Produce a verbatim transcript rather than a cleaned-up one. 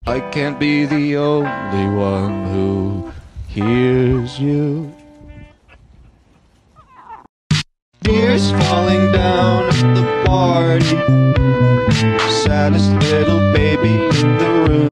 I can't be the only one who hears you. Tears falling down at the party, saddest little baby in the room.